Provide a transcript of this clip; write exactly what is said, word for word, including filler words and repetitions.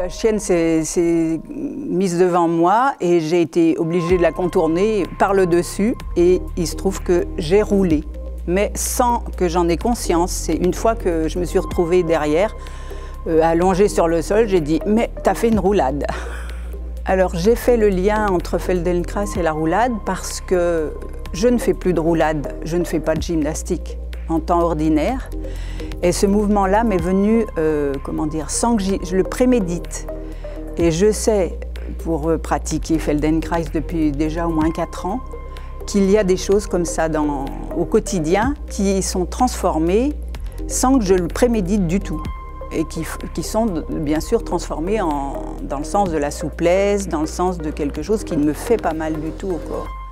la chienne s'est mise devant moi et j'ai été obligée de la contourner par le dessus et il se trouve que j'ai roulé. Mais sans que j'en ai conscience, c'est une fois que je me suis retrouvée derrière, euh, allongée sur le sol, j'ai dit « mais t'as fait une roulade ». Alors j'ai fait le lien entre Feldenkrais et la roulade parce que je ne fais plus de roulade, je ne fais pas de gymnastique en temps ordinaire. Et ce mouvement-là m'est venu, euh, comment dire, sans que je le prémédite. Et je sais, pour pratiquer Feldenkrais depuis déjà au moins quatre ans, qu'il y a des choses comme ça dans, au quotidien qui sont transformées sans que je le prémédite du tout. Et qui, qui sont bien sûr transformées en, dans le sens de la souplesse, dans le sens de quelque chose qui ne me fait pas mal du tout au corps.